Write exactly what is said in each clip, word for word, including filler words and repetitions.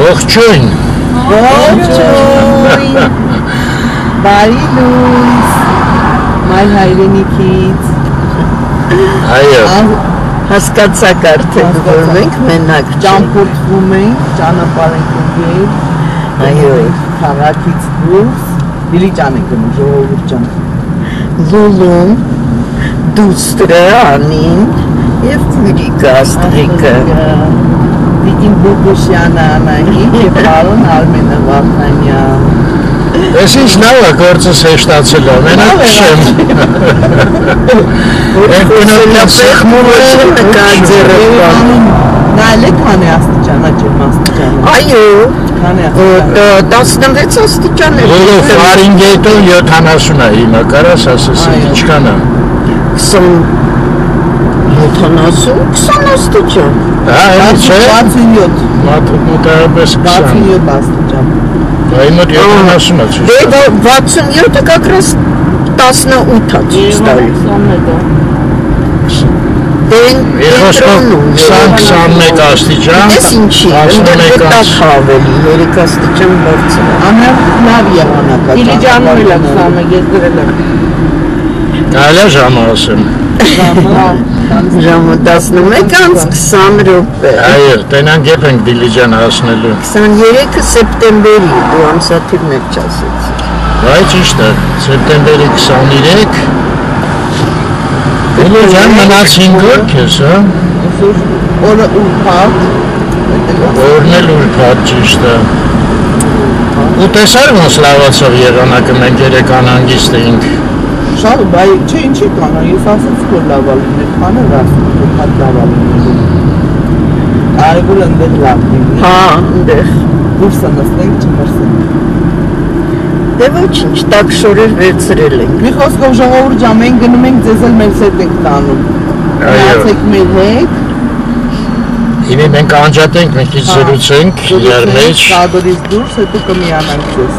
Ողջույն։ Ողջույն։ Բարի լույս։ Մայր հայրենիքից։ Այո։ Հասկացաք արդեն, որ մենք մենակ ճամփորդվում ենք, ճանապարհ ենք ընկել։ Այո, քաղաքից դուրս Դիլիջան ենք գնում, ժողովուրդ ջան։ Լուլուն, դուստրը, Անին եւ Քուրիկը, Աստրիկը։ Վիգին Բոբոսյանը, Անահիտ եւ պարոն Արմենը Վարդանյան։ Ես ինչ լավ է գործս հեշտացել է, մենակ քշեմ։ Ենք բնորոշ սխմուրը նկարձերը բանում։ Նայել եք քանի աստիճանա ջերմ աստիճանը։ Այո, տասնվեց աստիճան է։ Լոլո Ֆարենհայթով յոթանասուն է հիմա, կարաս ասես ինչքան է։ յոթանասուն, քսան աստիճան։ Հա, չէ։ վաթսունյոթ։ Մոտավորապես քսան։ վաթսունյոթ աստիճան։ Այ մոտ յոթանասուն է ցույց տալիս։ Դե վաթսունյոթը как раз տասնութ է ցույց տալիս։ քսան-քսանմեկ աստիճան, Ես ինչի, ընդդեմ տակ ավելի, երեք աստիճան բարձր է։ Ամեն լավ եղանակա։ Դիլիջանում էլ է քսանմեկ, ես գրել եմ։ Կարելի է ժամը ասեմ։ Ժամը տասնմեկ անց քսան րոպե։ Այո, տենանք եփ ենք Դիլիջան հասնելու։ քսաներեքը սեպտեմբերի, դու ամսաթիվն եք չասեցի։ Վայ ճիշտ է, սեպտեմբերի քսաներեք։ Դիլիջան մնաց հինգ օր քեզ, հա։ Օրը ուրբաթ։ Օրն էլ ուրբաթ ճիշտ է։ Ու տեսար ոնց լավացավ եղանակը, մենք երեկան հանգիստ էինք։ Շատ բայ, չէ, ինչի կանա, ես ասեցի, որ լավ լիներ, քանը ասում, ուրբաթ լավ լիներ։ Այգուլ ընդեղ լավ լինի։ Հա, ընդեղ։ Դուրսը նստենք, չմրսենք։ Դե ոչինչ, տակ շորեր վերցրել ենք։ Մի խոսքով ժողովուրդ ջան, մենք գնում ենք ձեզ էլ մեր հետ ենք տանում։ Մնացեք մեր հետ։ Հիմա մենք անջատենք, մենք ինչ զրուցենք իրար մեջ։ Կադորից դուրս, հետո կմիանանք ձեզ։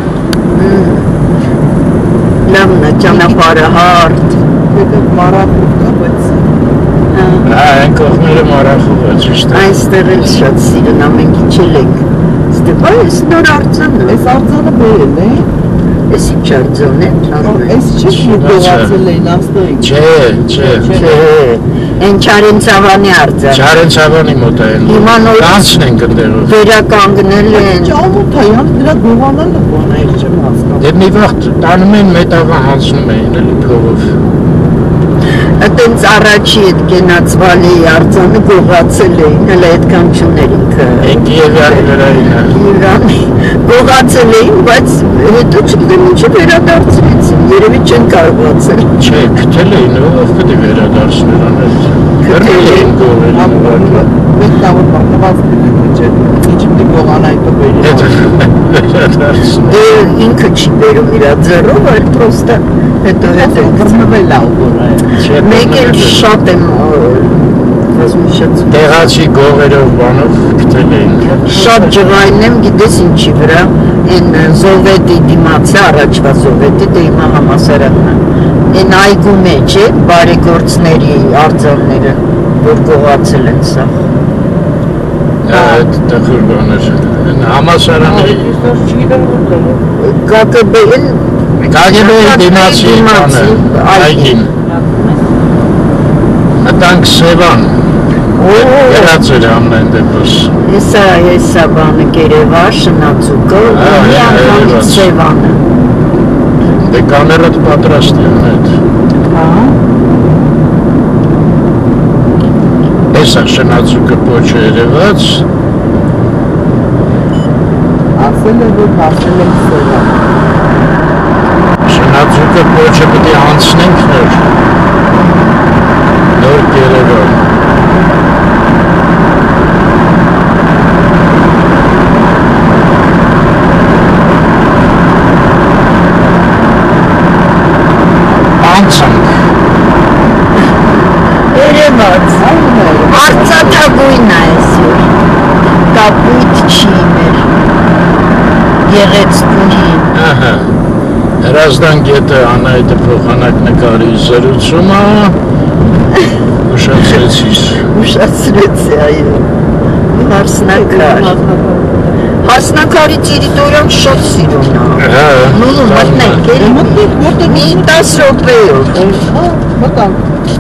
Լավն է, ճանապարհը հարթ։ Հետո մարախուղ կա, բայց… Հա, այն կողմերը մարախուղ է, ճիշտ է։ Այստեղ էլ շատ սիրուն ամեն քիչ ենք։ Ստեփա, ես նոր արձանը։ Այս արձանը բերել է։ Ես ինչ արձան է։ Այս չի գողացել էին աստղիկ։ Չէ, չէ։ Չէ, են Չարենցավանի արձան։ Չարենցավանի մոտ է են։ Հիմա նոր կանցնենք ընդեղով։ վերականգնել են։ Ճամութայան դրա գողանալը բան է, չեմ հասկանում։ Դե մի վաղ տանում են մետաղը հանցնում էին էլի փողով։ Այդտենց առաջի այդ գենաց վալեի արձանը գողացել էին, հələ այդքան չուներ ինքը։ Են Կիևյանի վրային է։ Իրանի գողացել էին, բայց հետո չգիտեմ ինչի վերադարձրեցին, երևի չեն կարողացել։ Չէ, քթել էին, ով պետք է վերադարձներ անել։ Քթել էին գողել։ Մեկ տավոր բաղնված դիտում չէ, ինչ պիտի գողանայի տո բերի։ Վերադարձներ։ Դե ինքը չի բերում իրա ձեռով, այլ պրոստը հետո հետո Գրնվել է ուղորը։ մեկ էլ շատ եմ ոզմիշած։ Տեղացի գողերով բանով քթել էին։ Շատ ջղային եմ, գիտես ինչի վրա, են Զովետի դիմացը, առաջվա Զովետի, դե հիմա համասարանն է։ Են այգու մեջ է, բարեգործների արձանները, որ գողացել են սա։ Այդ տխուր բաներ։ Համասարանը Կա Կը Բե-ին Կագեբեի դիմացի բանը, այգին։ Հտանք Սևան։ Վերացել է ամեն դեպս։ Հեսա, հեսա բանը գերևա, շնացուկը, մի անգամից Սևանը։ Դե կամերատ պատրաստ են այդ։ Հեսա շնացուկը պոչը երևաց։ Ասել է, որ հասել ենք Սևան։ Շնացուկը պոչը պետք է անցնենք նոր։ Նոր Երևան։ Անցանք։ Երևաց, արծաթագույն է այսօր, կապույտ չի մեր, գեղեցկունի։ Ահա, Հրազդան գետը Անահիտը փոխանակ նկարի զրուցումը ուշացրեցիս։ Ուշացրեցի, այո, հարսնակար։ Հարսնակարի տերիտորիան շատ սիրուն է։ Հա։ Նույն մտնենք, էլի։ Մտնենք, որտեղ Մի տասը րոպեով։ Հա, մտանք։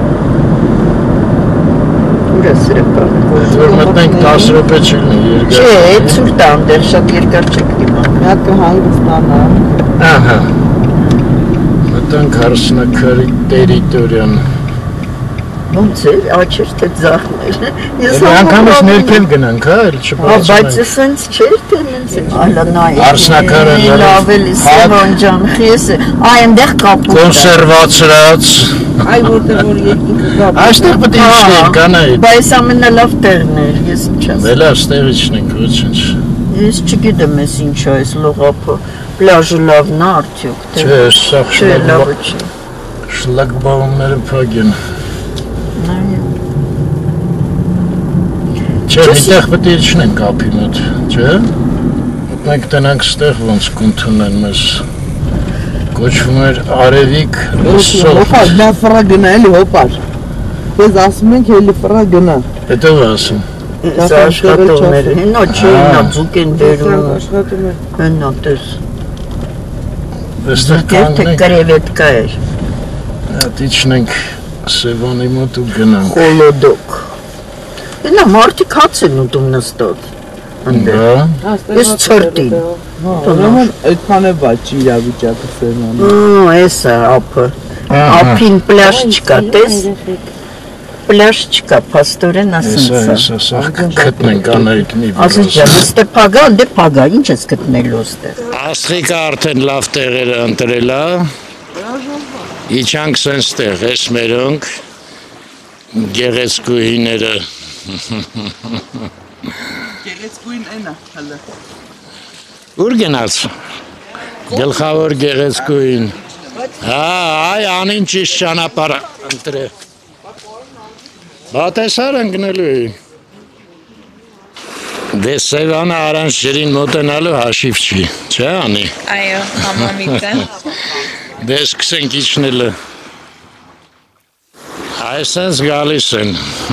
Ուր է սրականը։ Որ մտնենք տասը րոպե չլինի երկար։ Չէ, ցուրտ է, այնտեղ շատ երկար չեք դիմա։ Մի հատ կհանգստանա։ Ահա։ Մտնենք Հարսնակարի տերիտորիան։ Ոնց է, աչեր թե ձախներ։ Ես Անգամից ներքև գնանք, հա, էլ Բայց չբացում։ սենց չէր թե նենց է։ Այլա նայ։ Արսնակարը լավելի Սևան ջան, խես է։ Այ այնտեղ կապուտ։ Կոնսերվացրած։ Այ որտեղ որ երկինքը գա։ Այստեղ պետք է իջնենք, կանայք։ Բայց ամենալավ տեղն էր, ես ինչ ասեմ։ Դելա ստեղ իջնենք, ոչինչ։ Ես չգիտեմ ես ինչ է այս լողափը։ Պլաժը լավն է արդյոք թե։ Չէ, սա Չէ, լավը չի։ շլագբաումները փակ են։ Նայ։ Չէ, միտեղ պետք է իջնենք ափի մոտ, չէ։ Մենք տնանք ստեղ ոնց կընդունեն մեզ։ Կոչվում էր Արևիկ Ռուսով։ Հոպար, նա ֆրա գնա, էլի հոպար։ Ես ասում ենք էլի ֆրա գնա։ Հետո ասում։ Սա աշխատողներ, հենա չէ, հենա ձուկ են բերում։ Աշխատում է։ Հենա տես։ Այստեղ Թե կանգնենք, կրևետկա էր։ հետ իջնենք Սևանի մոտ ու գնանք։ Խոլոդոկ։ Հենա մարդիկ հաց են ուտում նստած։ Այնտեղ։ Հա։ Ես չորտին։ Ուրեմն այդքան է բաց իրավիճակը Սևյանը։ Ահա, էս է ափը։ Ափին պլաժ չկա, տես։ Պլաժ չկա, փաստորեն Էսա, ասենց է։ էսա, սա գտնենք անայք մի Ասենց է, ստե փագա, դե փագա, ինչ ես գտնելու ստեղ։ Աստղիկը արդեն լավ տեղերը ընտրել է։ Իջանք սենց տեղ, ես մերոնք գեղեցկուհիները։ Գեղեցկույն այնա, հələ։ Ուր գնաց։ Գլխավոր գեղեցկուհին։ Հա, այ անին ճիշտ ճանապարհ ընտրե։ Բատեսար ընկնելու է։ Դե Սևանը առանց ջրին մոտենալու հաշիվ չի, չէ՞ անի։ Այո, համամիտ է։ Դե սկսենք իջնելը։ Այսպես գալիս են։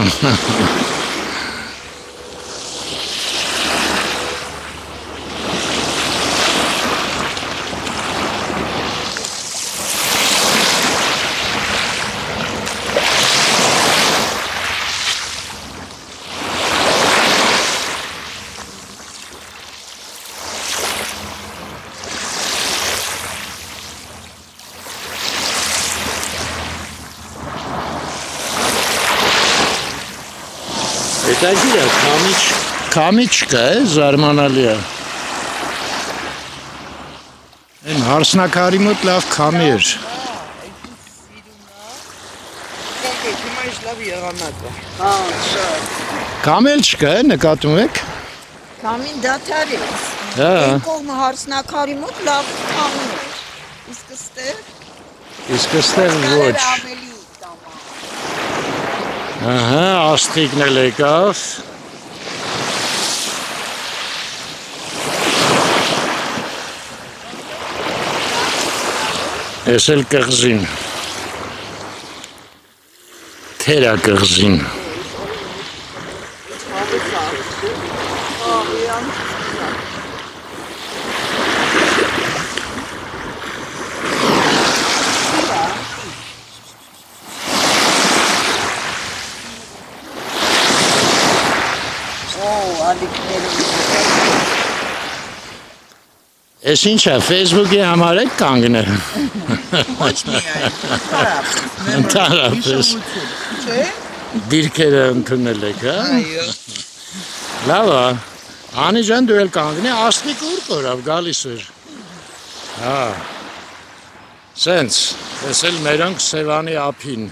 Հետագիր է, կամիչ, կամիչկա է, զարմանալի է։ Են հարսնակարի մոտ լավ կամի էր։ Հիմա ինչ լավ եղանակ է։ Հա, շատ։ Կամ էլ չկա է, նկատում եք։ Կամին դաթարից։ Հա, Այն կողմը հարսնակարի մոտ լավ կամին էր։ Իսկ ստեղ իսկ ստեղ ոչ։ ավելի տամա։ Ահա, աստղիկն էլ եկավ։ Ես էլ կղզին։ Թերա կղզին։ Ես ինչ է, Facebook-ի համար եք կանգնել։ Ոչ միայն, Ընդհանրապես չէ՞։ դիրքերը ընդունել եք, հա։ Այո։ Լավ է։ Անի ջան դու էլ կանգնի, աստղիկ ուր կորավ, գալիս էր։ Հա։ Սենց, տեսել մերոնք Սևանի ափին։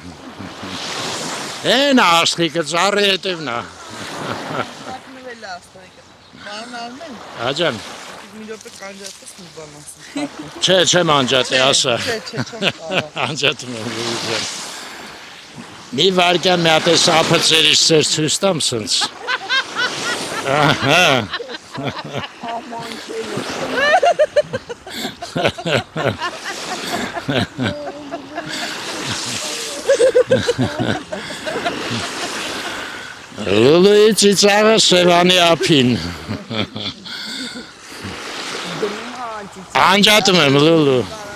Են աստղիկը ծառի հետևն է։ Պատմվել է աստղիկը։ Բան արմեն, Աջան, մի րոպե կանջատես մի բան ասեմ։ չէ, չեմ անջատի, ասա։ Չէ, չէ, չեմ կարող։ Անջատում եմ լույսան։ Մի վարկյան մի հատ էս ափը ծերիշ ծեր ցույց տամ սենց։ Ահա։ Լուլուի ծիծաղը Սևանի ափին։ Անջատում եմ, լուլու։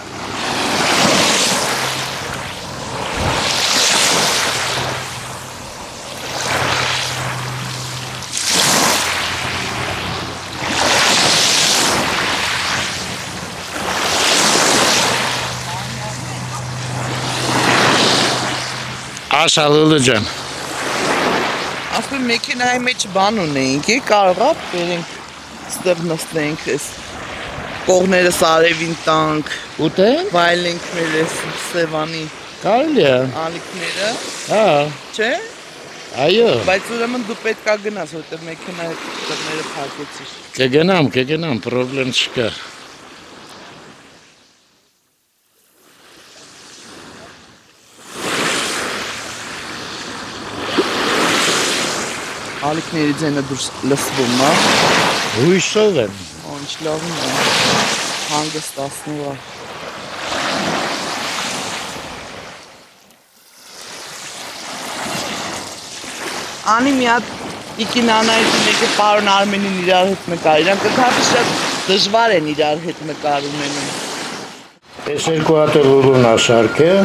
Ասա լուլու ջան։ Ասում մեքենայի մեջ բան ունեինք, է կարողա բերենք ստեղ նստենք, այս կողներս արևին տանք, Ուտենք։ վայելենք մեր այս Սևանի Կարելի է։ ալիքները, Հա, չէ՞։ այո։ Բայց ուրեմն դու պետք է գնաս, որտեղ մեքենայի դռները փակեցիր։ Կգնամ, կգնամ, պրոբլեմ չկա։ Ալիքների ձենը դուրս լսվում է, Հույսով եմ։ ինչ լավն է, հանգստացնող է։ Անի մի հատ Իկինանայից մեկը պարոն Արմենին իրար հետ նկար, իրանք կթափի շատ դժվար են իրար հետ նկար ունենում։ Ես երկու հատ լուլուն աշարք է։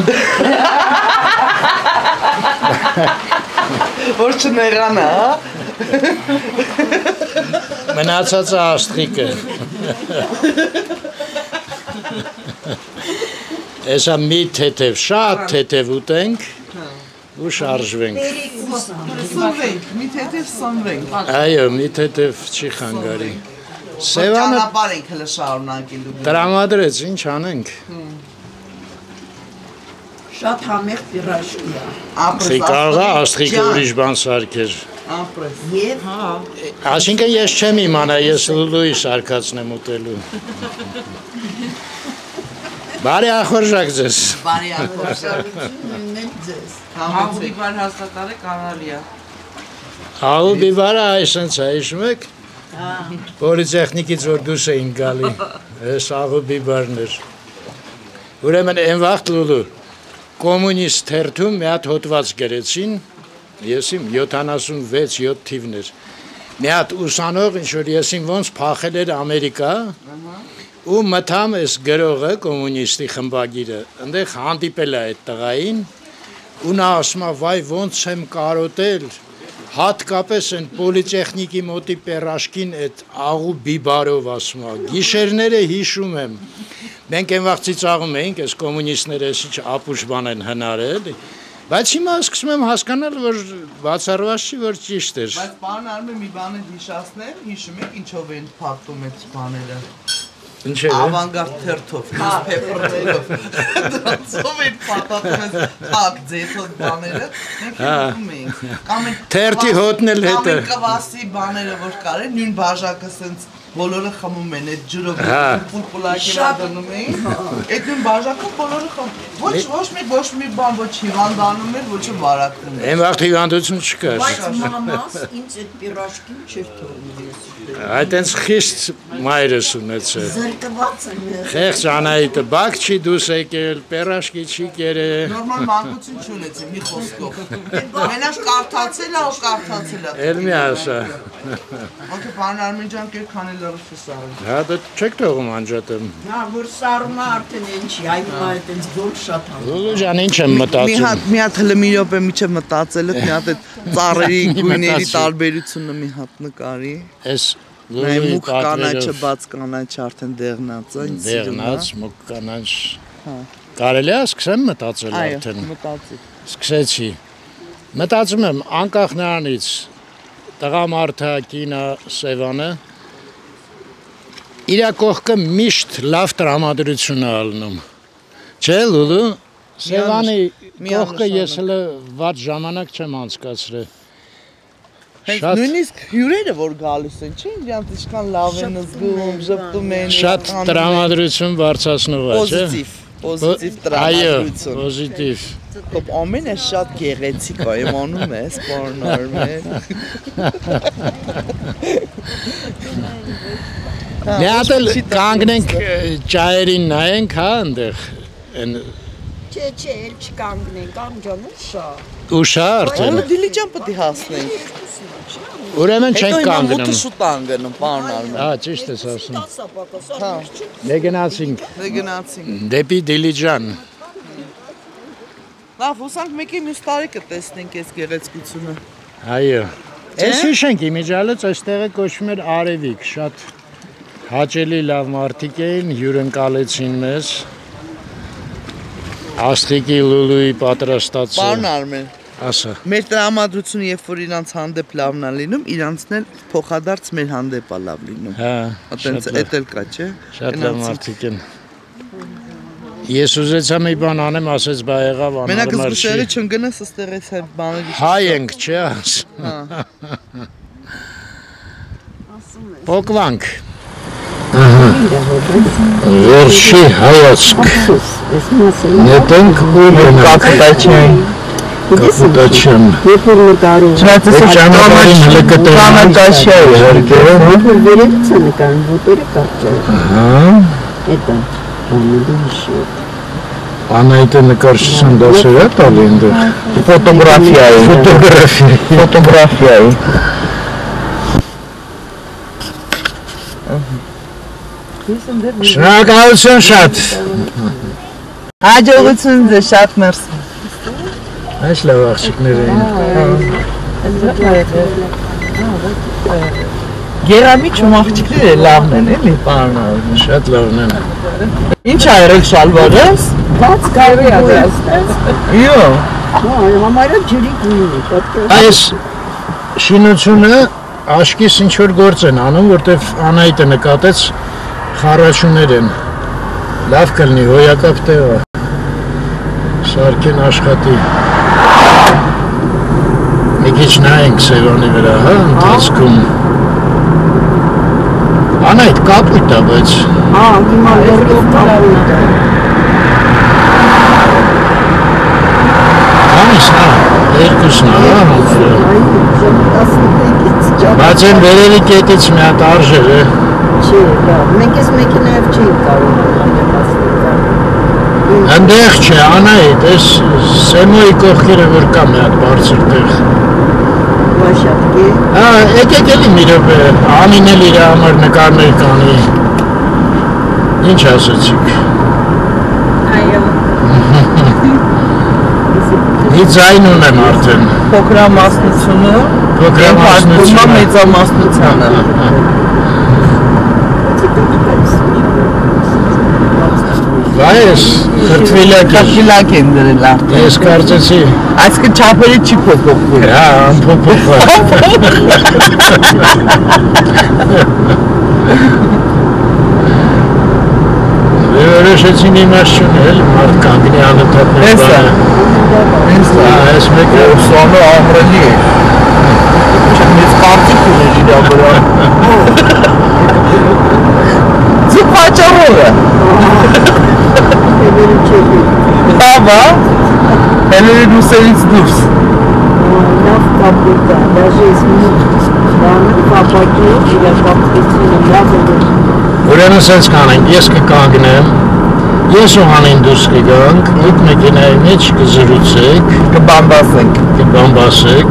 Որ չներանա, հա։ Մնացածը աստղիկը։ Էսա մի թեթև, շատ թեթև ուտենք ու շարժվենք։ Սնվենք, մի թեթև սնվենք։ Այո, մի թեթև չի խանգարի։ Սևանը Ճանապարհ ենք հələ շարունակելու։ տրամադրեց, ինչ անենք։ Շատ համեղ պիրաժկի է։ Խի կարող է աստղիկը ուրիշ բան սարքեր։ Ապրես։ Եվ Այսինքն ես չեմ իմանա, ես լուլուի սարկացնեմ ուտելու։ Բարի ախորժակ ձեզ։ Բարի ախորժակ։ շարունակությունն էլ ձեզ։ Համբուրի բար հաստատարը կանալի է։ Ահու բիվարը այսենց է, հիշում եք։ Պոլիտեխնիկից որ դուրս էին գալի, այս ահու բիվարներ։ Ուրեմն այն վաղտ լուլու, կոմունիստ թերթում մի հատ հոդված գրեցին, ես իմ յոթանասունվեց յոթ թիվներ։ Մի հատ ուսանող ինչ-որ եսին ոնց փախել էր Ամերիկա, ու մտամ այս գրողը, կոմունիստի խմբագիրը, ընդեղ հանդիպել է այդ տղային, ու նա ասում է, վայ, ոնց եմ կարոտել, հատկապես այն պոլիտեխնիկի մոտի պերաշկին այդ աղու բիբարով ասում է, գիշերները հիշում եմ, մենք այն վաղ ծիծաղում էինք, այս կոմունիստները էսիչ ապուշ բան են հնարել, բայց հիմա սկսում եմ հասկանալ, որ բացառված չի, որ ճիշտ էր։ Բայց պարոն Արմեն մի բան է հիշացնել, հիշում եք ինչով են փակվում այդ բաները։ Ինչեր է։ Ավանգարդ թերթով, նյութպեպերներով։ Դրանցով են պատատում այս փակ ձեթոտ բաները, մենք հիշում էինք։ Կամ են Թերթի հոտն էլ հետը։ Կամ են կվասի բաները, որ կար են, նույն բաժակը սենց բոլորը խմում են, այդ ջրով պուլպուլակի դնում էին, այդ նույն բաժակում բոլորը խմում։ Ոչ, ոչ մի, ոչ մի բան, ոչ հիվանդանում էր, ոչ վարակում էր։ Այն վաղտ հիվանդություն չկար։ Բայց մամաս ինձ այդ պիրաժկին չէր թողնում ես։ Այդ այնց խիստ մայրս ունեցել։ Զրկված եմ ես։ Խեղճ Անահիտը բակ չի դուս եկել, պերաշկի չի կերել։ Նորմալ մանկություն չունեցի, մի խոսքով։ Մենակ կարդացել է ու կարդացել է։ Էլ մի ասա։ Ոնց բան Արմեն ջան կերքանել լրիվ սարել։ Հա դա չեք թողում անջատեմ։ Հա, որ սարումը արդեն ինչի, այ մա այդպես գոր շատ համ։ Լուլու ջան ինչ եմ Մի մտածում։ հատ մի հատ հլը մի րոպե միջև մտածել եք, մի հատ այդ ծառերի գույների մտածում։ տարբերությունը մի հատ նկարի։ Այս Նայ լուլուի մուկ կանաչը, պատվերով բաց կանաչը արդեն դեղնած է, ինձ սիրում է։ դեղնած մուկ կանանչ։ Հա։ Կարելի է սկսեմ մտածել Այո, արդեն։ մտածի։ Սկսեցի։ Մտածում եմ անկախ նրանից տղամարդը, կինը, Սևանը իր կողքը միշտ լավ տրամադրություն է ալնում։ Չէ, Լուլու, Սևանի կողքը ես հələ վատ ժամանակ չեմ անցկացրել։ Հենց Շատ- նույնիսկ հյուրերը որ գալիս են, չէ՞, իրանք ինչքան լավ են զգում, ժպտում են։ Շատ անում են։ տրամադրություն բարձրացնող է, չէ։ Պոզիտիվ, պոզիտիվ Այո, տրամադրություն։ պոզիտիվ։ Կոպ ամենը շատ գեղեցիկ է, եմ անում ես, պարոն Արմեն։ Մի հատ էլ կանգնենք ճայերին նայենք, հա, այնտեղ։ Այն Չէ, չէ, էլ չկանգնենք, ամջան ու շա։ ուշա արդեն։ Ալը դիլիջան պետք է հասնենք։ Երկուսն է, չէ՞։ Ուրեմն չենք Հետո հիմա կանգնում։ մութը շուտ անգնում, պարոն Արմեն։ Հա, ճիշտ ես ասում։ Հա, Դե գնացինք դե գնացինք։ դեպի Դիլիջան։ Լավ, ուսանք մեկի մյուս տարի կտեսնենք այս գեղեցկությունը։ Այո։ Այս հիշենք իմիջալից այստեղը կոչվում էր Արևիկ, շատ հաճելի լավ մարդիկ էին, հյուրընկալեցին մեզ։ Աստղիկի լուլուի պատրաստած։ Պարոն Արմեն, ասա։ մեր տրամադրությունը երբ որ իրանց հանդեպ լավն է լինում, իրանցն էլ փոխադարձ մեր հանդեպ է լավ լինում։ Հա, Այտենց էդ էլ կա, չէ։ շատ լավ մարդիկ են։ Ես ուզեցա մի բան անեմ, ասեց բա եղավ Մենակ անարմար զգուշերի չի։ չընկնես ըստեղ այս բաների։ Հայ ենք, չէ՞ աս։ Հա։ Փոկվանք։ Վերջի հայացք։ Նետենք ու Կապիտաչյան։ Կապիտաչյան։ Երբ որ նկարում։ Ճանապարհին հələ կտրում։ Երբ որ վերևից է նկարում, ոտերը կարճ։ Հա։ Էդա։ Ամենը Անայտը նկարչության դասեր է տալի այնտեղ։ ֆոտոգրաֆիայի։ Ֆոտոգրաֆիա։ Ֆոտոգրաֆիայի։ Շնորհակալություն շատ։ Հաջողություն ձեզ, շատ մերսի։ Այս լավ աղջիկներ էին։ Գերամիջում աղջիկները լավն են, էլի, պարոն Արմեն։ Շատ լավն են։ Ինչ ա եղել շալվարս։ Բաց կարի է դրաստես։ Իո։ Համարը ջրի գույնի։ Այս շինությունը աշկիս ինչ որ գործ են անում, որտեվ Անահիտը նկատեց խառաչուներ են։ Լավ կլինի, հոյակապ տեղ է։ Սարքեն աշխատի։ Մի քիչ նայենք Սևանի վրա, հա, ընթացքում։ Անահիտ կապույտ է, բայց Հա, հիմա երկու կապույտ է։ Համիս, հա, երկուսն է, հա։ Բայց են վերևի կետից մի հատ արժեր է։ Չի, լավ, մենք ես մեքենայով չի կարող։ Ընդեղ չէ, Անահիտ, այս Սեմոյի կողքերը որ կա մի հատ բարձր տեղ։ Վաշատկի։ Հա, եկեք էլի մի րոպե, Անին էլ իր համար նկարներ կանի։ Ինչ ասեցիք։ Այո։ Մի ձայն ունեմ արդեն։ Փոքրամասնությունը, Փոքրամասնությունը մեծամասնությանը։ Վայս, խրտվիլակ է։ Կապիլակ են դրել արդեն։ Ես կարծեցի։ Այսինքն չափերը չի փոփոխվում։ Հա, անփոփոխ է։ Վերջեցին իմաստ չունել, մարդ կանգնի անընդհատ մեր բանը։ Հենց Հա, այս մեկը սոնը ահրելի է։ Չմեծ կարծիք ուներ իրա վրա։ Ձու պաճառով է։ Էլերի չեպի։ Բաբա, հելերի լուսերից դուրս։ Լավ կապույտ է, դաժե ես մի բանը կապակի իրա կապտությունը լավ է։ ուրեմն սենց կանենք, ես կկանգնեմ, ես ու Անին դուրս կգանք, դուք մեքենայի մեջ կզրուցեք, Կբամբասենք։ կբամբասեք։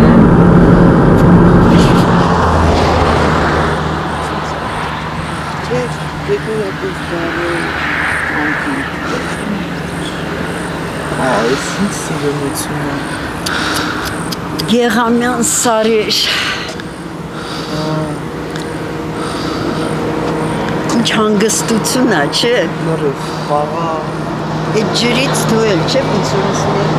Այս ինչ սիրելություն է։ Գեղամյան սարեր։ Ինչ հանգստություն է, չէ։ Լրիվ, խաղա։ Այդ ջրից դու էլ, չէ, ուսումնասիրել։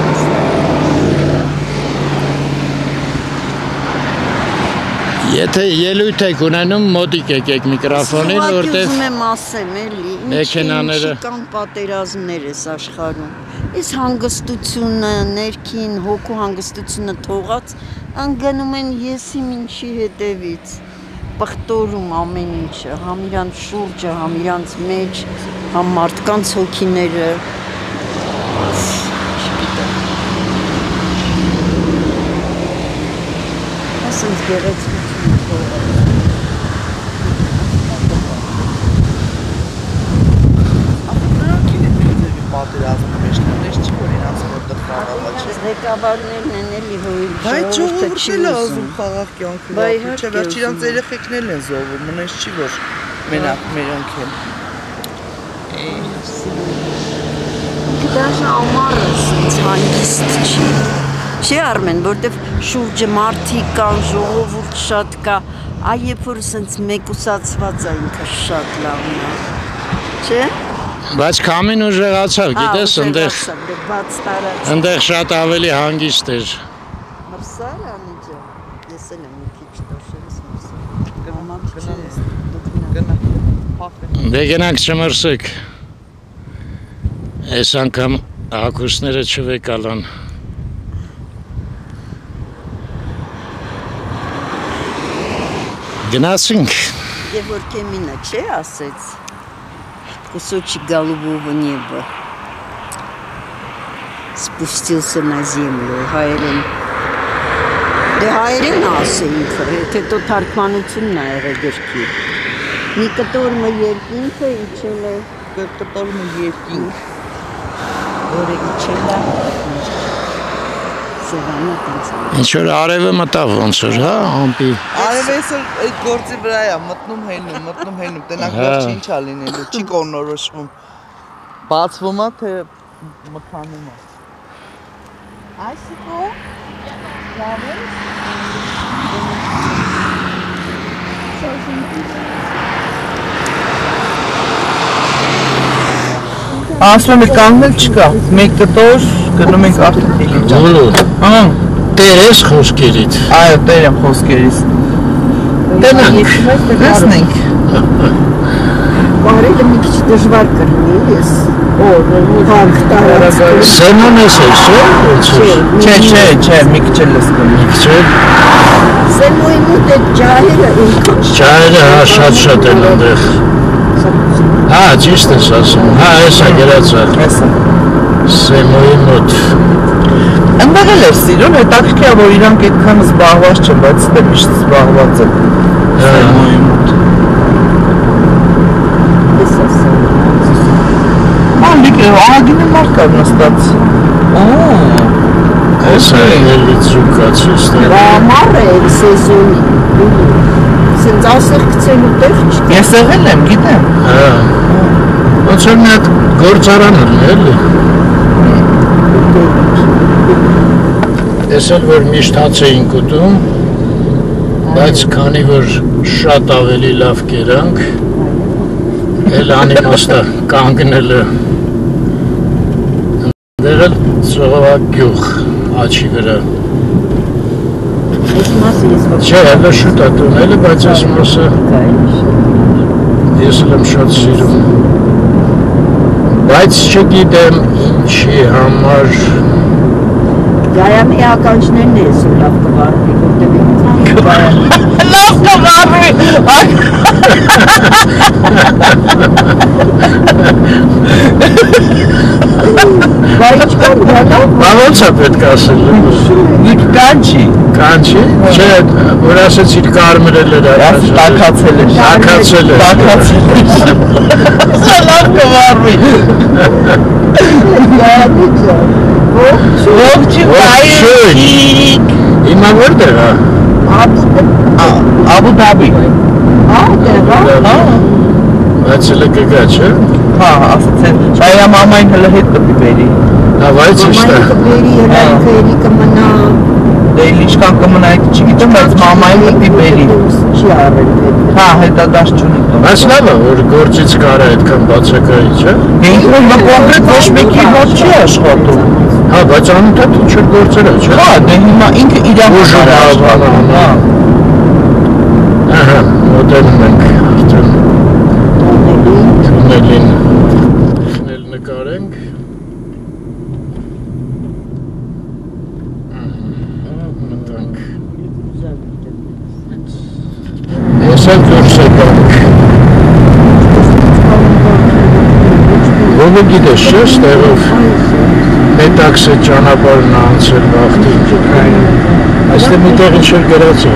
Եթե ելույթ եք ունենում, մոտիկ եկեք միկրոֆոնին, որտեղ ուզում եմ ասեմ, էլի, մեքենաները- ինչի կան պատերազմներ ես աշխարհում։ Այս հանգստությունը, ներքին հոգու հանգստությունը թողած, անգնում են եսի ինչի հետևից։ Պղտորում ամեն ինչը, համ իրանց շուրջը, համ իրանց մեջ, համ մարդկանց հոգիները։ Ասենց գեղեցկություն թողած։ Պատերազմի մեջ նույնիսկ չի որ իրանց որտեղ խաղաղա չէ։ Ղեկավարներն են էլի Բայց ժողովուրդը լազում խաղաղ կյանքը։ Բայ Չէ, իհարկե վերջ իրանց ուզում է։ երեխեքներն են զոհվում, մնաց չի որ մենակ մերոնք են։ Դաժե ամառը սենց հանգիստ չի։ Չէ Արմեն, որտեվ շուրջը մարդիկ կան, ժողովուրդ շատ կա, այ երբ որ սենց մեկուսացված է ինքը շատ լավն է։ Չէ։ Բայց քամին ուժեղացավ, գիտես, այնտեղ բաց տարած։ այնտեղ շատ ավելի հանգիստ էր։ Մրսարանի ջան, ես էլ եմ մի քիչ տոշերս մրսար։ Գնա։ Դե գնանք չմրսեք։ Այս անգամ հագուստները չվեկալան։ Գնացինք։ Եվ որ Կեմինը չէ ասեց, кусочек голубого неба спустился на землю, հայերեն։ Դե հայերեն ասեինք, թե տո թարգմանությունն է եղել գրքի։ Մի կտորմը երկինքը իջել է, Կտորմը երկինք։ որը իջել է, սևանը տենց։ Ինչ որ արևը մտավ ոնց որ, հա, ամպի։ Արևը այսօր այդ գործի վրա է, մտնում հենում, մտնում հենում, տենակ վերջ ինչ ա լինելու, չի կողնորոշվում։ Բացվում է, թե մթանում է։ Այսիկո, լավ է։ Ասում եմ կանգնել չկա, մեկ կտոր գնում ենք արտիլի ջան։ Ոլոր։ Հա, Տեր ես խոսքերիդ։ այո, տեր եմ խոսքերից։ Տենանք, տեսնենք։ Բարելը մի քիչ դժվար կրնի, ես հարկ տարած։ Սեման ես ես, ոնց որ։ Չէ, չէ, չէ, մի քիչ էլ ես գնում։ Չէ, Սեմոյի մոտ է ջահերը ինքան ճայրը հա շատ-շատ են այնտեղ։ Հա, ճիշտ ես ասում։ Հա, էսա գրածա։ Էսա։ Սեմոյի մոտ։ Այնտեղ էլ էր սիրուն, հետաքրքիր է, որ իրանք այդքան զբաղված չեն, բայց դե միշտ զբաղված են։ Սեմոյի մոտ։ ես ասեմ։ Ալիք է, ահագին մարդ կար նստած։ Օ, Էսա էլի ծուկացուց տեղ։ Ամառ է սեզոնի։ Սենց ասեղ գցելու տեղ չկա։ Ես եղել եմ, գիտեմ։ Հա։ Ոնց որ մի հատ գործարան էր, էլի։ Տեսել որ միշտ հաց էինք ուտում, բայց քանի որ շատ ավելի լավ կերանք, էլ անիմաստա կանգնելը։ Դեր էլ ծովագյուղ աչի վրա։ Այս մասը ես ոչ Չէ, հələ շուտ է տունելը, բայց այս մասը ես էլ եմ շատ սիրում։ Բայց չգիտեմ ինչի համար։ Գայամի ականջներն է ես ու լավ կվարվի, որտև ինքան կվարվի։ Լավ կվարվի։ Բայ չկան դալավ։ Բա ոնց է պետք ասել։ Իք կանչի։ Կանչի։ Չէ, որ ասեցիր կարմրել էր Ես տակացել եմ։ Տակացել է։ Տակացել եմ։ Սա լավ կվարվի։ Գայամի ջան։ Ողջի բայիկ։ Հիմա որտեղ է։ Աբու Դաբի։ Ա, տեղա։ Հա։ Բայց էլ կգա, չէ։ Հա, ասացեն, բայա մամային հələ հետ կպի բերի։ Հա, բայց իշտ է։ Մամային կբերի, հրանքը էլի կմնա։ Դե ինչքան կմնա այդ չգիտեմ, բայց մամային կպի բերի։ Չի արել հետ։ Հա, հետադաշ չունի։ Բայց լավ է, որ գործից կարա այդքան բացակայի, չէ։ Ինքն կոնկրետ ոչ մեկի մոտ չի աշխատում։ Հա, բայց անընդհատ ինչ-որ գործեր է, չէ։ Հա, դե հիմա ինքը իրան Ուժը բավական, հա։ Ահա, մոտենում ենք արդեն թունելին։ Թունել նկարենք։ Մտանք։ Ես էլ դուրս եկանք։ Ովը գիտես, չէ, ստեղով պետաքս է ճանապարհն անցել վաղտին։ Այստեղ մի տեղ ինչ-որ գրած է։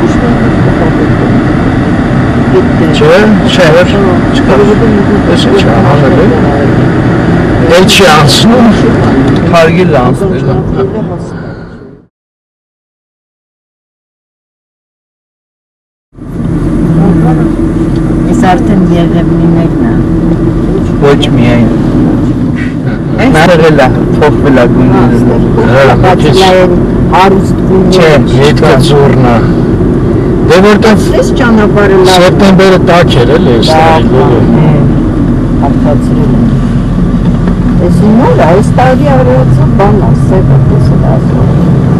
Չէ, չէ, չկա։ Ես ինչ անել է։ Էլ չի անցնում։ Հարգել անցնել։ արդեն Եղևնիներն են։ Ոչ միայն։ Այստեղ էլ է փոխվել է գույները։ Բացիլային հարուստ գույներ։ Չէ, հետքը ձորնա։ Դե որտեղ Այս ճանապարհը լավ։ սեպտեմբերը տաք էր էլի այստեղ լուլու։ Հապտացրել են։ Այս նոր այս տարի արեցը բան է, սեպը տեսել ասում։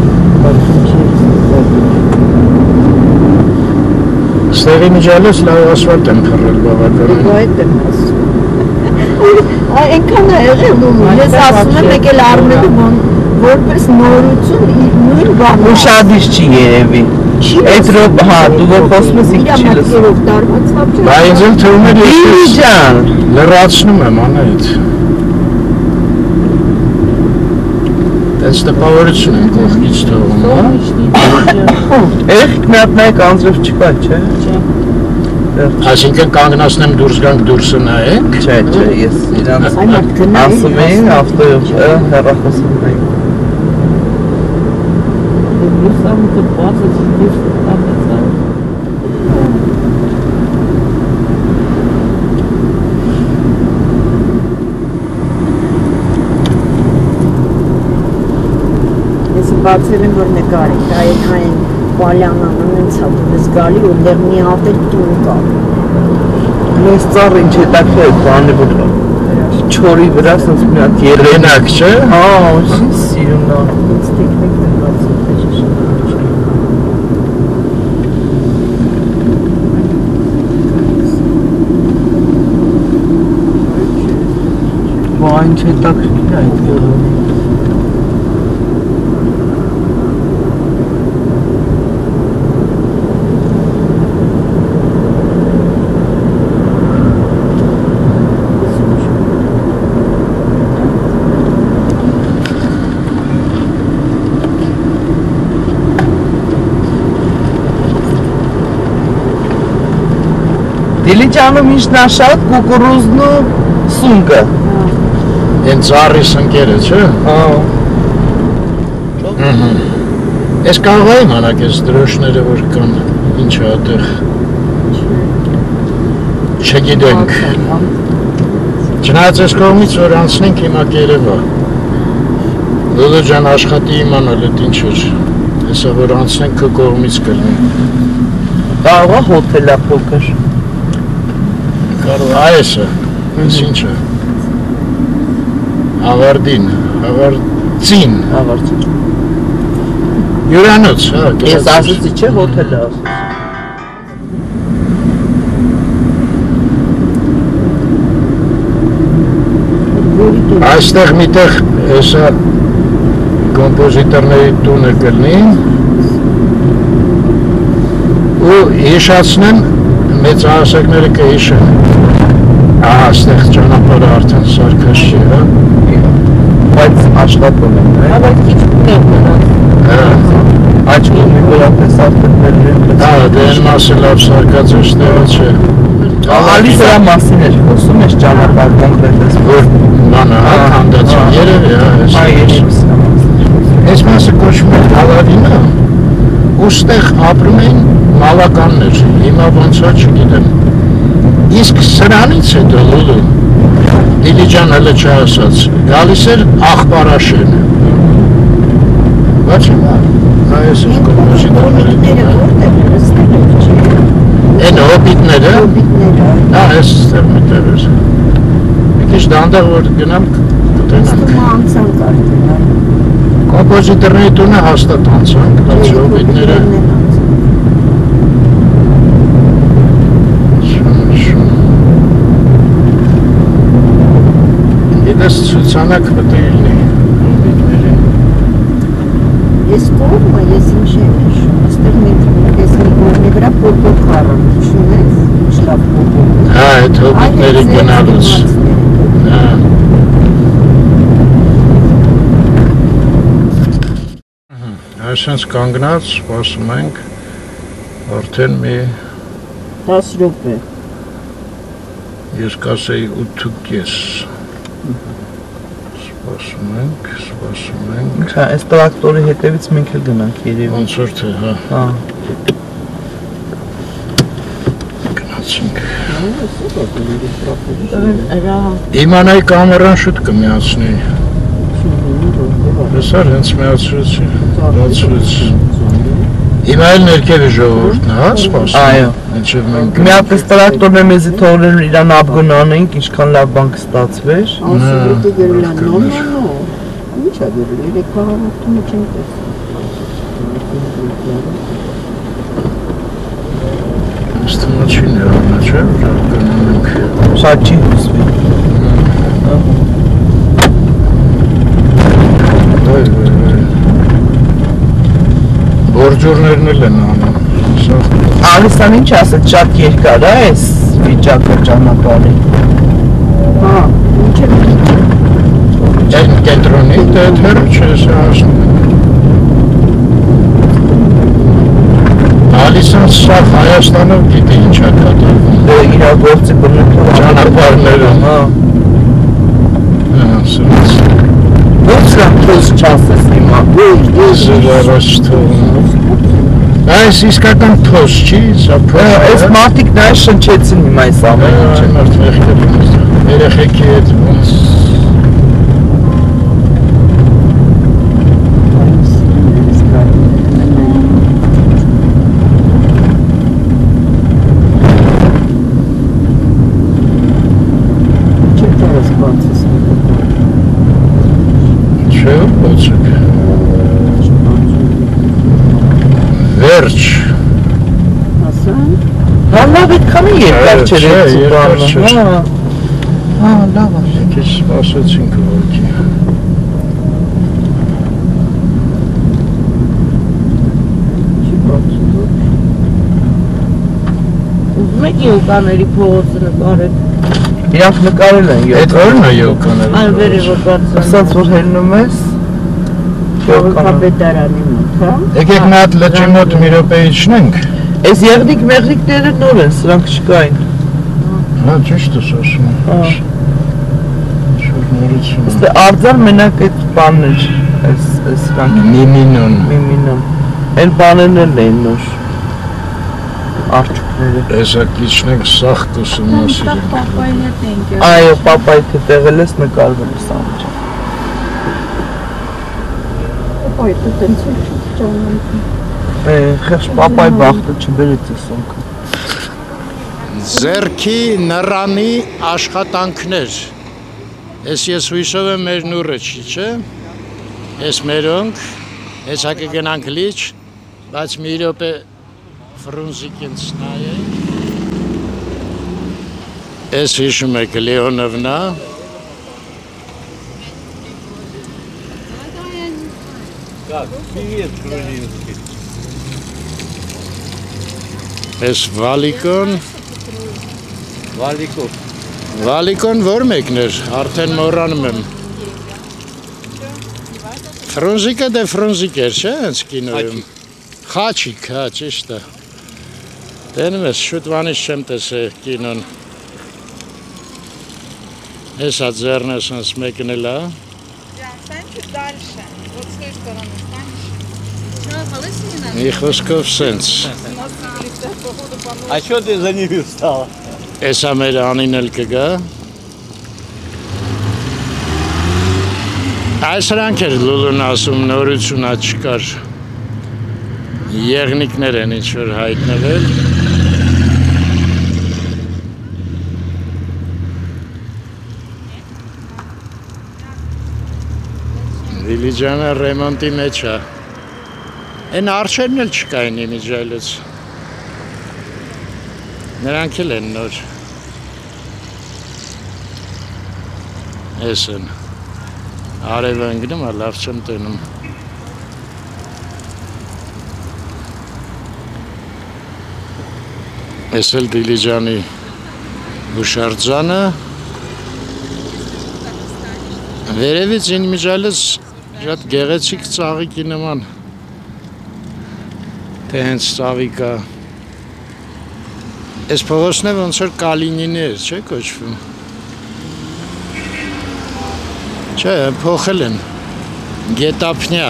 Ստեղի միջալես լավ ասվալտ եմ փռել բավականին։ Դու այդ եմ ասում։ Այնքան է եղել լուլու, ես ասում եմ եկել առնելու բան, որպես նորություն նույն բանը։ Ուշադիր չի երևի։ Այդ ռոբ, հա, դու որ խոսում ես ինք չի լսում։ Իրավունքերով տարված ապրել։ Բա ինձ էլ թվում էր ես Ջան, լրացնում եմ անայդ։ Դες տպավորություն են կողքից թողում, հա։ երեք միատնայք անձրև չկա, չէ։ Այսինքն կանգնացնեմ դուրս գանք դուրսը նայենք։ Չէ, չէ, ես իրանց Այն մարդ գնային, ասում էին ավտոյով հեռախոսում էին։ Ես բացել եմ, որ նկարեք, այն այն պալյանան անենց հատուվես գալի, որտեղ մի հատ էլ տուն կա։ Ես ծառ ինչ է տակվել, բանը որ չորի վրա սենց մի հատ Երենակ, չէ։ Հա, очень սիրուն է։ Ինձ տեքնիկ եմ բացել, Բա ինչ է տակվել այդ եղել։ Դիլիջանում ինչնաշատ կուկուրուզնու սունկը։ Են ծառի սնկերը, չէ։ Հա։ Ես կարող եմ իմանալ այս դրոշները որ կան, ինչ է այդտեղ։ Չգիտենք։ Չնայած այս կողմից որ անցնենք հիմա կերևա։ Լուլու ջան աշխատի իմանալ այդ ինչ էր։ Հեսա որ անցնենք քո կողմից կլինի։ Կարող է հոթելա փոքր։ Կարող այս է, այս ինչ է։ Հավարդին, հավարդին։ Հավարդին։ Հյուրանոց, հա, Ես ասեցի չէ հոթելը ասեցի։ Այստեղ միտեղ հեսա կոմպոզիտորների տունը կլնի ու հիշացնեմ մեծ ահասակները կհիշեն։ Ահա, այստեղ ճանապարհը արդեն սարքած չի, հա։ Բայց աշխատում են, հա։ Բայց քիչ կներն Հա։ Աչ կողմի վրա պես արդեն վերել։ Հա, դե այն մասը լավ սարքած է, այստեղը չէ։ Ալի դրա մասին էր խոսում, ես ճանապարհ կոնկրետ ես։ Որ բանը, հա, քանդացան երևի, հա, այս։ Այ երևի։ Այս մասը կոչվում է Հալավինը, ուստեղ ապրում էին մալականներ, հիմա ոնց է չգիտեմ։ Իսկ սրանից հետո լուլու, Դիլիջան հələ չասած, գալիս էր աղբարաշենը։ Ոչ հիմա, այս էր կոմպոզիտորների տունը։ որտեղ նստել եք չի։ Են հոբիտները, Հոբիտները։ հա, այս ստեղ մտեր էր։ Մի քիչ դանդաղ որ գնամ կտենանք։ Ստում անցանք արդեն։ Կոմպոզիտորների տունը հաստատ անցանք, բայց հոբիտները Ես ցուցանակ պետք է լինի։ Ես կողմը, ես ինչ եմ հիշում, այստեղ մենք ես մի կողմի վրա փոքր խառը ունես, ինչ լավ փոքր։ Հա, այդ հոբիտների գնալուց։ Հա։ Այսպես կանգնած, սպասում ենք արդեն մի դաս րոպե։ Ես կասեի ութ ու կես։ Սպասում ենք, սպասում ենք։ Հա, այս տրակտորի հետևից մենք էլ գնանք երևի։ Ոնց որ թե, հա։ Հա։ Գնացինք։ Իմանայի կամերան շուտ կմիացնի։ Հեսար հենց միացրեցի, միացրեցի։ Հիմա էլ ներքևի ժողովուրդն է, հա, սպասում։ Այո։ Ինչև մենք Մի հատ տրակտորն է մեզի թողնել իրան աբգոն անենք, ինչքան լավ բան կստացվեր։ Ասում գրել են, նո, նո, նո, ինչ է գրել, երեք պահանորդում չեմ տեսել։ Ստումա չի նրանա, չէ, կանանենք։ Շատ չի հուսվի։ Վայ, վայ, վայ։ Բորջուրներն էլ են անում, սաղ։ Ալիսան ինչ ասեց, շատ երկար է այս վիճակը ճանապարհի։ Հա, ինչ է Այն կենտրոնի դեթերը չես հասնում։ Ալիսան սաղ Հայաստանով գիտի ինչ է կատարվում։ Դե իրա գործի բնույթը Ճանապարհները, հա։ Հա, սրած։ Ո՞ց կան քեզ չասես հիմա։ Զր առաջ թողում։ Այս իսկական փոս չի, սա փոս։ Այս մարդիկ նայ շնչեցին հիմա այս ամեն ինչը։ Մարդ վեղկել երեխեքի հետ ոնց։ Չէ, բացեք։ Վերջ։ ասան։ Հա լավ այդքան երկար չէր Չէ, այդ երկար բանը։ չէր։ Հա։ Հա, լավ է։ Քիչ սպասեցինք ուղղակի։ Ուզում եք յուկաների փողոցը նկարել։ Իրանք նկարել են Այդ յոկա։ ո՞րն է յուկաները։ Այլ վերևը բարձր։ Ասած որ հելնում ես։ Քաղաքապետարանի մոտ, հա։ Եկեք մի հատ լճի մոտ մի րոպե իջնենք։ Այս եղնիկ մեղրիկները նոր են, սրանք չկային։ Հա, ճիշտ ես ասում։ Հա։ Շուտ նորություն։ Ըստ արձան մենակ այդ բանն էր, այս այս սրանք Միմինոն։ միմինան։ Այն բաներն էլ են նոր։ Արջուկները։ Տեսակիչնենք սաղ կուսումնասիրենք։ Պապային հետ ենք։ Այո, պապայի թե տեղել ես նկարվել ես ամջա։ Այ դու տենց ինչ ճանաչում։ Է, խեղճ պապայի բախտը չբերեց ես ոնքը։ Ձերքի նռանի աշխատանքներ։ Ես ես հույսով եմ մեր նուրը չի, չէ։ Ես մերոնք, ես հակը գնանք լիչ, բայց մի րոպե Ֆրունզիկին նայենք։ Ես հիշում եք Լեոնովնա։ Ես Վալիկոն։ Վալիկով։ Վալիկոն որ մեկն էր, արդեն մոռանում եմ։ Ֆրունզիկը դե Ֆրունզիկ էր, չէ՞, հենց կինոյում։ Խաչիկ, հա, ճիշտ է։ Տենում ես, շուտ վանից չեմ տեսել կինոն։ Հեսա ձեռն ես հենց մեկն էլ, հա։ Стань чуть дальше. Вот с той стороны станешь. Մի խոսքով սենց։ А что ты за ними встала? Էսա մեր անին էլ կգա։ Այս rank էր լուլուն ասում նորություն չկար։ Եղնիկներ են ինչ որ հայտնվել։ Դիլիջանը ռեմոնտի մեջ է։ Այն արջերն էլ չկային իմիջայլից։ Նրանք էլ են նոր։ Ես են։ Արևը ընկնում է, լավ չեմ տենում։ Ես էլ Դիլիջանի հուշարձանը։ Վերևից իմիջայլից շատ գեղեցիկ ծաղիկի նման։ Թե հենց ծաղիկ է։ Այս փողոցն է ոնց որ Կալինինի էր, չէ՞ կոչվում։ Չէ, փոխել են։ Գետափնյա։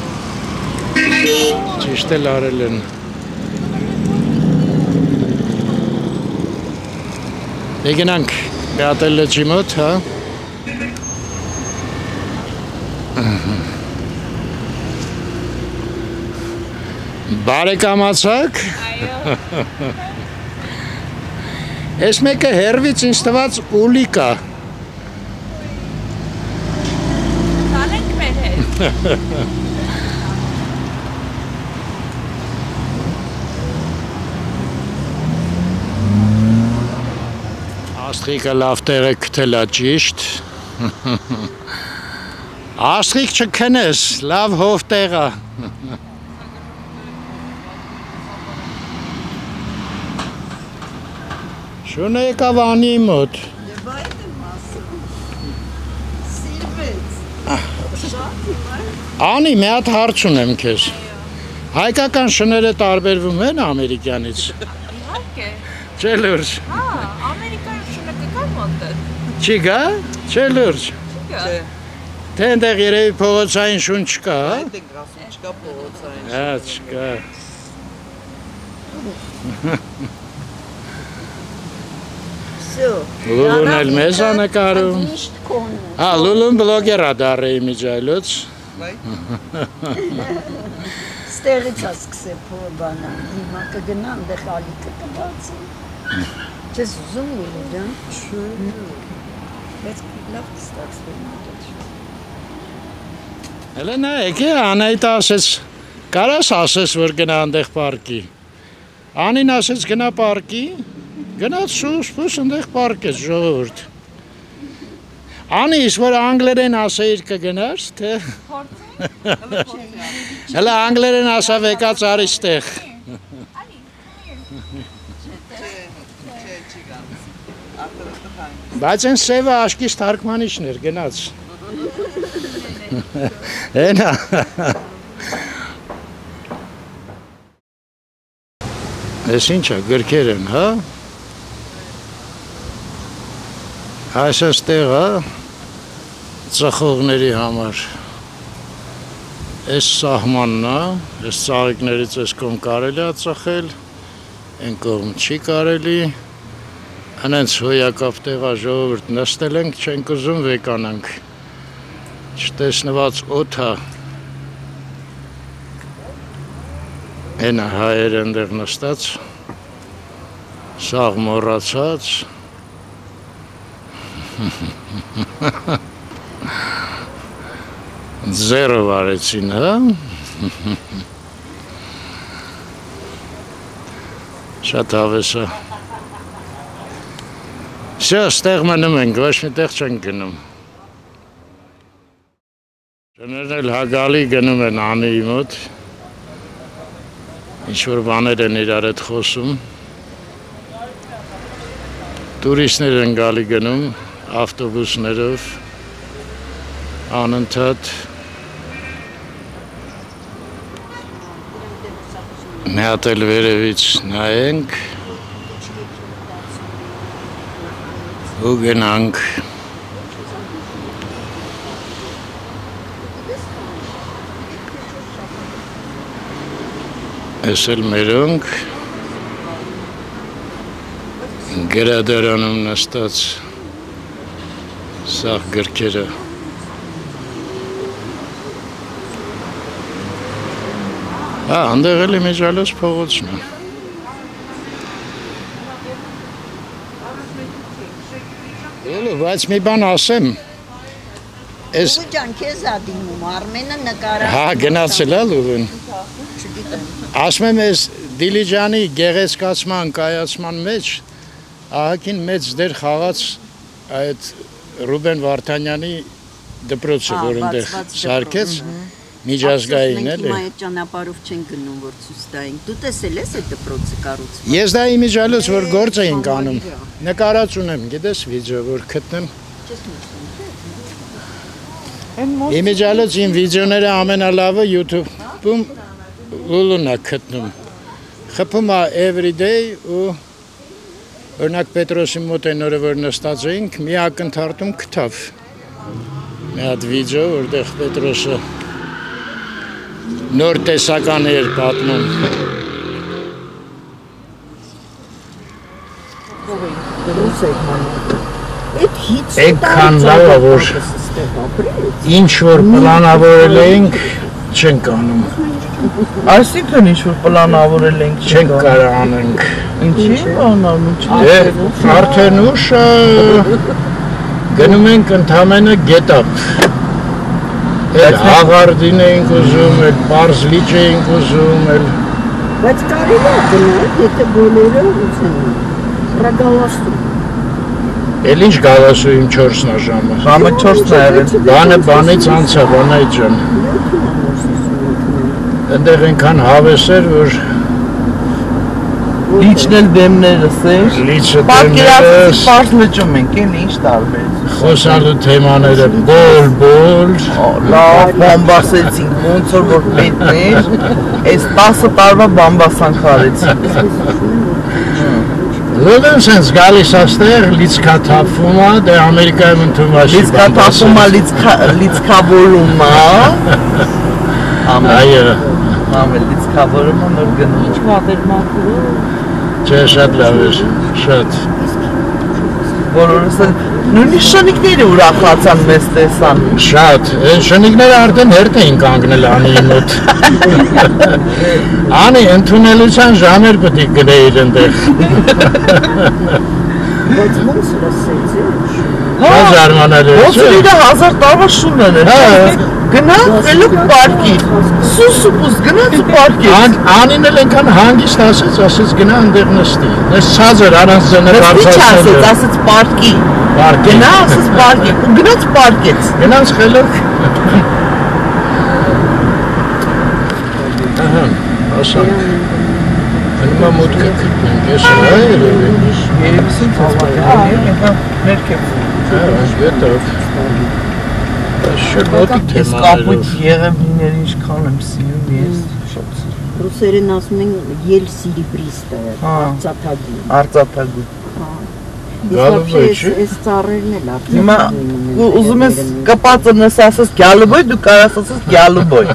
Ճիշտ էլ արել են։ Դե գնանք գատել լճի մոտ, հա։ Բարեկամացաք։ Այս մեկը հերվից ինձ տված ուլիկ է։ Տանենք մեր հետ։ Աստղիկը լավ տեղ է գտել է ճիշտ։ Աստղիկ չքնես, լավ հով տեղ է։ Շունը եկավ անի մոտ։ Անի, մի հատ հարց ունեմ քեզ։ Հայկական շները տարբերվում են ամերիկյանից։ Իհարկե։ Չէ լուրջ։ Հա, ամերիկայում շունը կգա մոտդ։ Չի գա։ Չէ լուրջ։ Կգա։ Թե այնտեղ երևի փողոցային շուն չկա, հա։ Այնտեղ ասում չկա փողոցային։ Հա, չկա։ Լուլուն էլ մեզ է նկարում։ Հա, Լուլուն բլոգեր է դարը իմիջայլոց։ Ստեղից է սկսել բանը, հիմա կգնամ դե խալիկը կբացի։ Չես ուզում Լուլու ջան։ Բայց լավ կստացվի մոտդ։ Հələ նա եկե Անայիտ ասեց, կարաս ասես, որ գնա այնտեղ պարկի։ Անին ասեց գնա պարկի, գնաց շուս փուս այնտեղ պարկեց ժողովուրդ։ Անի, իսկ որ անգլերեն ասեիր կգնաս, թե հələ անգլերեն ասավ եկած արիստեղ։ Բայց են սևը աշկիս թարգմանիչներ գնաց։ Հենա։ Ես ինչ է, գրքեր են, հա։ Այս այստեղ է ծխողների համար։ Այս սահմանն է, այս ծաղիկներից այս կողմ կարելի է ծխել, այն կողմ չի կարելի։ Հենց հոյակապ տեղա ժողովուրդ նստել ենք, չենք ուզում վեկանանք։ Չտեսնված օդ է։ Հենա հայեր ընդեղ նստած, սաղ մոռացած։ Ձերը վարեցին, հա։ Շատ հավես է։ Շա, ստեղ մնում ենք, ոչ մի տեղ չենք գնում։ Շներն էլ հագալի գնում են Անիի մոտ, ինչ-որ բաներ են իրար հետ խոսում, տուրիստներ են գալի գնում, ավտոբուսներով, անընդհատ, մի հատ էլ վերևից նայենք, ու գնանք։ Ես էլ մերոնք գրադարանում նստած սաղ գրքերը։ Հա, հանդեղ էլ իմիջալոց փողոցն է։ Լուլու, բայց մի բան ասեմ, Լուլու ջան, քեզ ա դիմում, Արմենը նկարահանում։ հա, գնացել է Լուլուն։ Ասում եմ, ես Դիլիջանի գեղեցկացման, կայացման մեջ ահագին մեծ դեր խաղաց այդ Ռուբեն Վարդանյանի դպրոցը, որ այնտեղ սարքեց, միջազգային էլի։ Հիմա այդ ճանապարհով չեն գնում, որ ցույց տային։ Դու տեսել ես այդ դպրոցը կառուցվում։ Ես դա իմիջալոց, որ գործ էինք անում, նկարած ունեմ, գիտես վիդեո, որ գտնեմ։ Իմիջալոց իմ վիդեոները ամենալավը YouTube-ում Լուլուն է գտնում։ Խփում է everyday ու օրինակ Պետրոսի մոտ այն օրը որ նստած էինք, մի ակնթարթում գտավ։ Մի հատ վիդեո, որտեղ Պետրոսը նոր տեսական էր պատմում։ Այդ հից Այդքան լավ է, որ ինչ որ պլանավորել էինք, չենք անում, Այսինքն ինչ-որ պլանավորել ենք չենք կարող անենք։ Ինչի՞ բանալու չի։ Դե արդեն ուշ գնում ենք ընդամենը գետապ։ Էլ հաղարդին էինք ուզում, էլ պարզ լիճ էինք ուզում, էլ Բայց կարելի է գնալ, եթե բոլորը ուզեն։ Ռագալաստու։ էլ ինչ գալասույմ չորսն է ժամը։ Ժամը չորսն է եղել։ Բանը բանից անցավ, անայ ջան։ Այնտեղ այնքան հավես էր, որ Լիճն էլ դեմներս էր։ լիճը Պատկերացրեք դեմներս, պարզ լճում ենք, էլ ինչ տարբեր։ խոսալու թեմաները բոլ, բոլ, Լավ, բամբասեցինք, ոնց որ որ պետք էր, այս տասը տարվա բամբասանք արեցինք։ Լուլեն սենց գալիս աստեղ, լիցքա թափվում է, դե Ամերիկայում ընդունվաշի Լիցքաթափում է, լիցքավորում է։ Այո, Ամեն լիցքավորում է, նոր գնում։ Ինչ վատեր մաքրու։ չէ, շատ լավ էր, շատ։ Բոլորս էլ նույնիսկ շնիկները ուրախացան մեզ տեսան։ Շատ, այն շնիկները արդեն հերթ էին կանգնել Անիի մոտ։ Անի, ընդունելության ժամեր պետք է գնեիր այնտեղ։ Բայց ոնց լսեց է։ Շատ զարմանալի Ոնց էր, որ իր հազար տարվա շունն էր։ Գնաց ելուկ պարկի։ Սուսուպուս գնաց ու պարկի։ Ան- Անին էլ այնքան հանգիստ ասեց, ասեց գնա այնտեղ նստի։ Ես ցածր առանց ձնը Նստի չասեց, բարձրացել։ ասեց պարկի։ Պարկի։ Գնա, ասեց պարկի։ Ու գնաց պարկեց։ Գնաց խելոք։ Ահա, ասա։ Հիմա մուտքը գտնենք, ես հա երևի։ Երևիսին ծածկել, եկա ներքև։ Հա, գետով։ Շատ մոտիկ Ես կապույտ եղևնիներ ինչքան եմ սիրում ես։ Ռուսերեն ասում են ել սիրիբրիստը, Հա։ արծաթագի։ Արծաթագույն։ Գալուբոյ չի։ Այս ծառերն էլ Հիմա ու- ուզում ես կպածը նես ասես գյալուբոյ, դու կարաս ասես գյալուբոյ։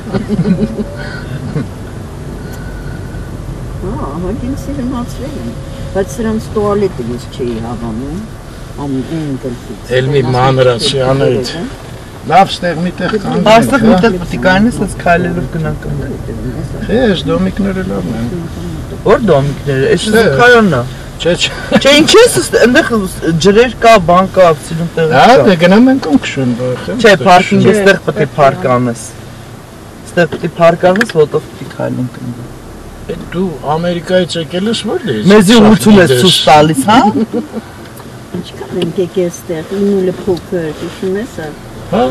Հա, հագին սիրմացրել են, բայց սրանց տուալետը ես չէի հավանում, ամեն գլխից։ Էլ մի մանրացյան այդ։ Լավ ստեղ միտեղ կանգնենք։ Այստեղ մտել պետք է կանես, այս քայլելով գնանք այնտեղ։ Չէ, այս դոմիկները լավն են։ Որ դոմիկները, այս Ստեղ։ քայլոնն է։ Չէ, չէ։ Չէ, ինչ ես այնտեղ ջրեր կա, բան կա, սիրուն տեղեր Հա, կա։ դե գնամ ենք ունքշուն բախ։ Չէ, պարկինգը ստեղ պետք է փարկ անես։ Ստեղ պետք է փարկ անես, որտեղ պետք է քայլենք այնտեղ։ Դու Ամերիկայից եկել ես որտե՞ղ։ Մեզի ուրցուն ես ցույց տալիս, հա։ Ինչքան ենք եկել ստեղ, ինուլը փոքր, հիշում ես ա։ Հա։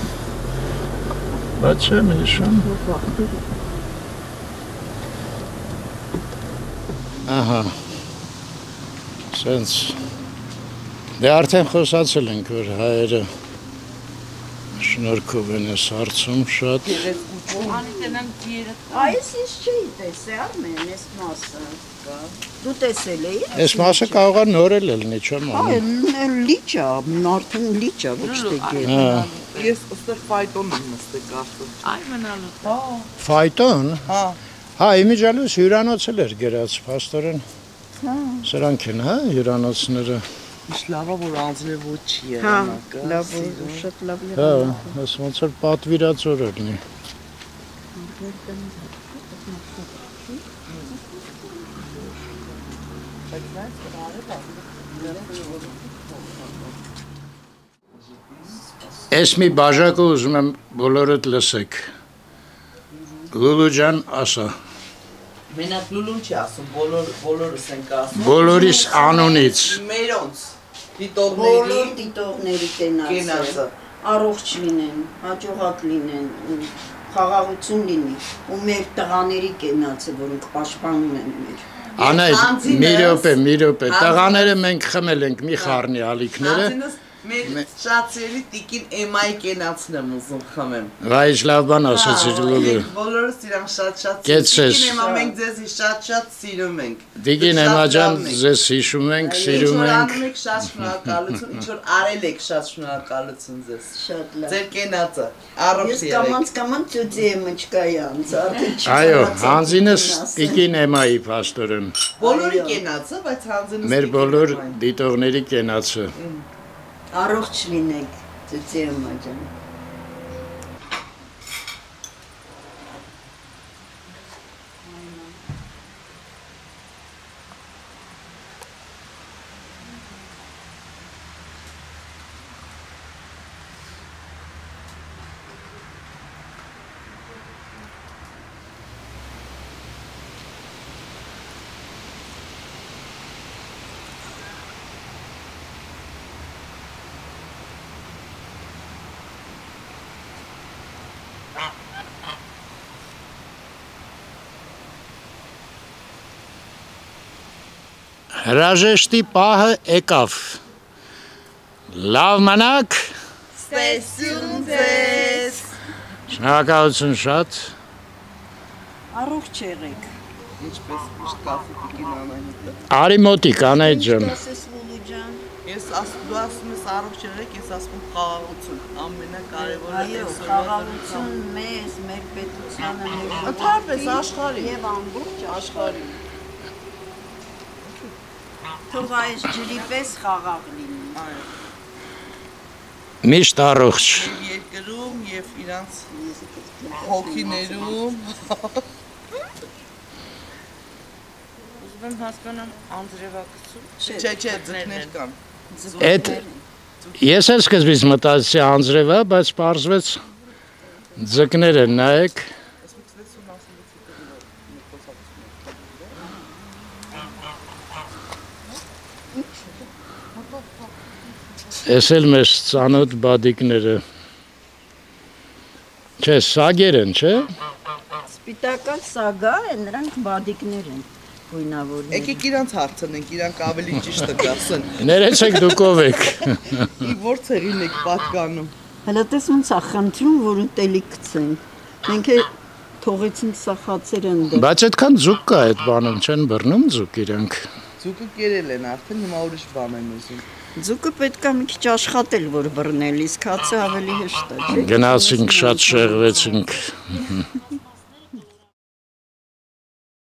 Բայց չեմ հիշում։ Ահա։ Սենց դե արդեն խոսացել ենք, որ հայերը շնորհքով են ես հարցում շատ։ Անի տենան գիրը։ Այս ինչ չի տեսել, Արմեն, այս մասը կա։ Դու տեսել էի։ Այս մասը կարող է նորել լինի, չեմ Այ, անում։ լիճ է, արդեն լիճ է, ոչ թե գետ։ Հա։ Ես այստեղ ֆայտոն եմ նստել կարծում։ Այ մնալու։ Ֆայտոն։ Հա։ Հա, իմիջալուս հյուրանոցել էր գրած, փաստորեն։ Հա։ Սրանք են, հա, հյուրանոցները։ Ինչ լավ է որ անձրև ոչ չի Հա, եղանակը։ լավ, շատ լավ Հա, եղավ։ ես ոնց որ պատվիրած օր լինի։ Ես մի բաժակը ուզում եմ բոլորդ լսեք։ Լուլու ջան, ասա։ Մենակ լուլուն չի ասում, բոլոր բոլորս ենք ասում։ Բոլորիս անունից։ Մերոնց Բոլոր դիտողների դիտողների կենացը, կենացը։ առողջ լինեն, հաջողակ լինեն, խաղաղություն լինի, ու մեր տղաների կենացը, որոնք պաշտպանում են մեր։ Անայ, Անձինս- մի րոպե, մի րոպե։ Անձինս- Տղաները մենք խմել ենք մի խառնի ալիքները։ Անձինս Մեր շատ սիրելի տիկին Էմայի կենացն եմ ուզում խմեմ։ Վայ, ինչ լավ բան ասացիր Լուլու։ Բոլորս իրան շատ-շատ Կեցես։ Տիկին Էմա մենք ձեզ շատ-շատ սիրում ենք։ Տիկին Էմա ջան, ձեզ հիշում ենք, սիրում ենք։ Անում եք շատ շնորհակալություն, ինչ որ արել եք շատ շնորհակալություն ձեզ։ Շատ լավ։ Ձեր կենացը առողջ Ես եղեք։ կամանց կամանց ծուծի եմ չկայի անց, արդեն չի։ Այո, հանձինս Տիկին Էմայի փաստորեն։ Բոլորի կենացը, բայց հանձինս Մեր բոլոր դիտողների կենացը։ Առողջ լինեք, ծուծի եմ աջան։ Հրաժեշտի պահը եկավ։ Լավ մնաք։ Ստեսյուն ձեզ։ Շնորհակալություն շատ։ Առողջ եղեք։ Ինչպես միշտ կասի տիկին Անահիտը։ Արի մոտիկ Անահիտ ջան։ Ասես Լուլու ջան։ Ես ասում դու ասում ես առողջ եղեք, ես ասում եմ խաղաղություն։ Ամենակարևորը Այո, խաղաղություն մեզ, մեր պետությանը, մեր Ընդհանրապես աշխարհի եւ ամբողջ աշխարհի։ թող այս ջրի պես խաղաղ լինի։ Այո։ Միշտ առողջ։ Երկրում եւ իրանց հոգիներում Ուզում եմ հասկանամ անձրևակցություն։ չէ, չէ, ձկներ կան։ Այդ ես էլ սկզբից մտածեցի անձրև է, բայց պարզվեց ձկներ են, նայեք։ Էս էլ մեր ծանոթ բադիկները։ Չէ, սագեր են, չէ։ Սպիտակած սագա են, նրանք բադիկներ են, գույնավորներ։ Եկեք իրանց հարցնենք, իրանք ավելի ճիշտը կասեն։ Ներեցեք դուք ով եք։ Ի որ ցեղին եք պատկանում։ Հələ տես ոնց է խնդրում, որ ուտելի գցենք։ Մենք է թողեցինք սա խացեր ընդդեմ։ Բայց այդքան ձուկ կա այդ բանում, չեն բռնում ձուկ իրանք։ Ձուկը կերել են արդեն, հիմա ուրիշ բան են ուզում։ Ձուկը պետք է մի քիչ աշխատել, որ բռնել, իսկ հացը ավելի հեշտ է, չէ՞։ Գնացինք, շատ շեղվեցինք։